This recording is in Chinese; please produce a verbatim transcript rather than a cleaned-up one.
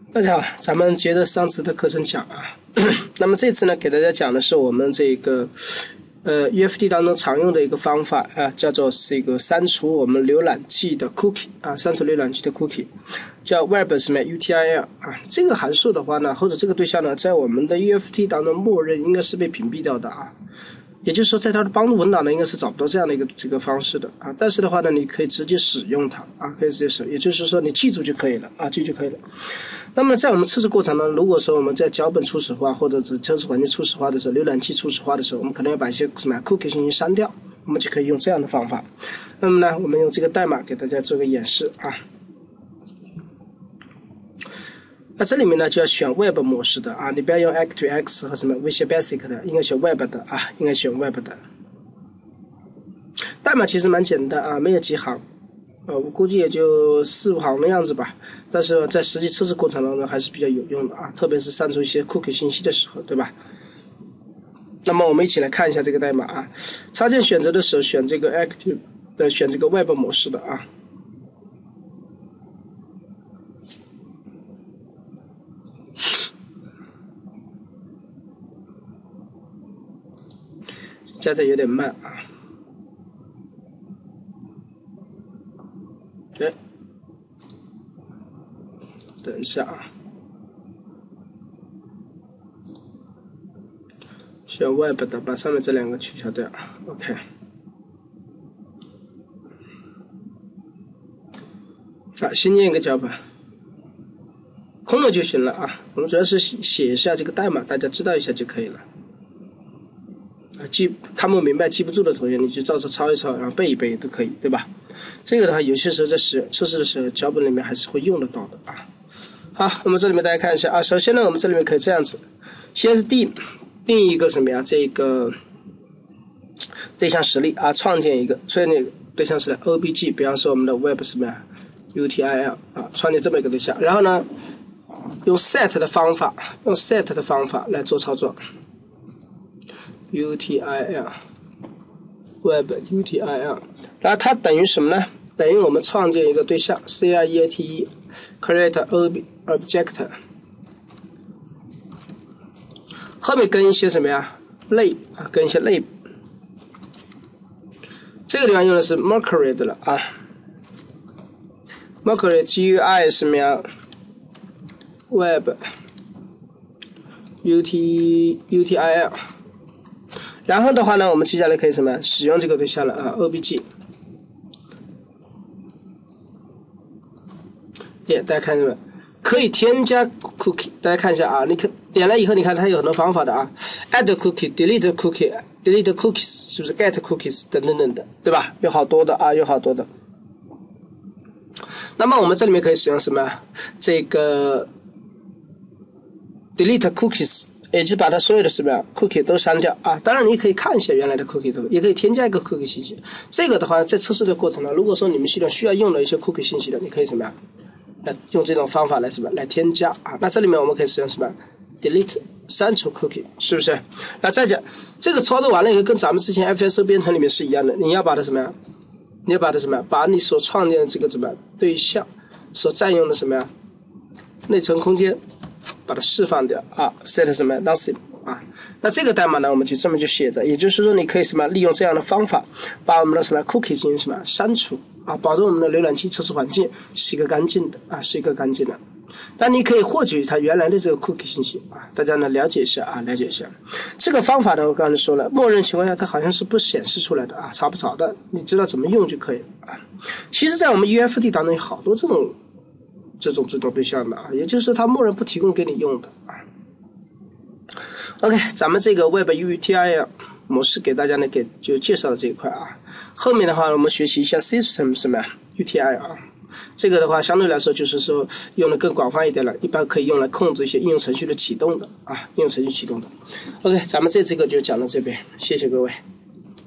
大家好，咱们接着上次的课程讲啊。那么这次呢，给大家讲的是我们这个呃 U F T 当中常用的一个方法啊，叫做这个删除我们浏览器的 cookie 啊，删除浏览器的 cookie， 叫 web 什么 U T I L 啊。这个函数的话呢，或者这个对象呢，在我们的 U F T 当中默认应该是被屏蔽掉的啊。也就是说，在它的帮助文档呢，应该是找不到这样的一个这个方式的啊。但是的话呢，你可以直接使用它啊，可以直接使用，也就是说你记住就可以了啊，记住就可以了。那么在我们测试过程中，如果说我们在脚本初始化或者是测试环境初始化的时候，浏览器初始化的时候，我们可能要把一些什么 cookie 信息删掉，我们就可以用这样的方法。那么呢，我们用这个代码给大家做个演示啊。那这里面呢就要选 Web 模式的啊，你不要用 ActiveX 和什么 Visual Basic 的，应该选 Web 的啊，应该选 Web 的。代码其实蛮简单啊，没有几行，呃，我估计也就四五行的样子吧。但是在实际测试过程当中还是比较有用的啊，特别是删除一些 cookie 信息的时候，对吧？那么我们一起来看一下这个代码啊。插件选择的时候选这个 Active， 呃，选这个 Web 模式的啊。加载有点慢啊，对，等一下啊，选 Web 的，把上面这两个取消掉 ，OK。啊，新建一个脚本，空了就行了啊。我们主要是写一下这个代码，大家知道一下就可以了。记看不明白记不住的同学，你就照着抄一抄，然后背一背都可以，对吧？这个的话，有些时候在使测试的时候，脚本里面还是会用得到的啊。好，那么这里面大家看一下啊，首先呢，我们这里面可以这样子，先是定定一个什么呀？这个对象实例啊，创建一个，所以那个对象实例 O B J， 比方说我们的 Web 什么呀 U T I L 啊，创建这么一个对象，然后呢，用 set 的方法，用 set 的方法来做操作。U T I L Web U T I L， 然后它等于什么呢？等于我们创建一个对象 C R E A T E Create Object， 后面跟一些什么呀？类啊，跟一些类。这个地方用的是 Mercury 的了啊 ，Mercury G U I 什么呀 ？Web U T U T I L。然后的话呢，我们接下来可以什么使用这个对象了啊 ？O B J， 点大家看什么？可以添加 cookie， 大家看一下啊，你可点了以后，你看它有很多方法的啊 ，add cookie、delete cookie、delete cookies， 是不是 get cookies 等等等的，对吧？有好多的啊，有好多的。那么我们这里面可以使用什么？这个 delete cookies。也就是把它所有的什么 cookie 都删掉啊！当然你可以看一下原来的 cookie 的，也可以添加一个 cookie 信息。这个的话，在测试的过程呢，如果说你们系统需要用的一些 cookie 信息的，你可以什么呀？来用这种方法来什么来添加啊？那这里面我们可以使用什么 delete 删除 cookie， 是不是？那再讲这个操作完了以后，跟咱们之前 F S O 编程里面是一样的，你要把它什么呀？你要把它什么呀？把你所创建的这个什么对象所占用的什么呀？内存空间。把它释放掉啊 ，set 什么 nothing 啊，那这个代码呢，我们就这么就写着，也就是说，你可以什么利用这样的方法，把我们的什么 cookie 进行什么删除啊，保证我们的浏览器测试环境是一个干净的啊，是一个干净的。但你可以获取它原来的这个 cookie 信息啊，大家呢了解一下啊，了解一下。这个方法呢，我刚才说了，默认情况下它好像是不显示出来的啊，查不着的，你知道怎么用就可以了啊。其实，在我们 U F T 当中有好多这种。这种这种对象的啊，也就是它默认不提供给你用的啊。OK， 咱们这个 Web U T I L 模式给大家呢给就介绍了这一块啊。后面的话我们学习一下 System 什么 U T I L 啊，这个的话相对来说就是说用的更广泛一点了，一般可以用来控制一些应用程序的启动的啊，应用程序启动的。OK， 咱们这这个就讲到这边，谢谢各位。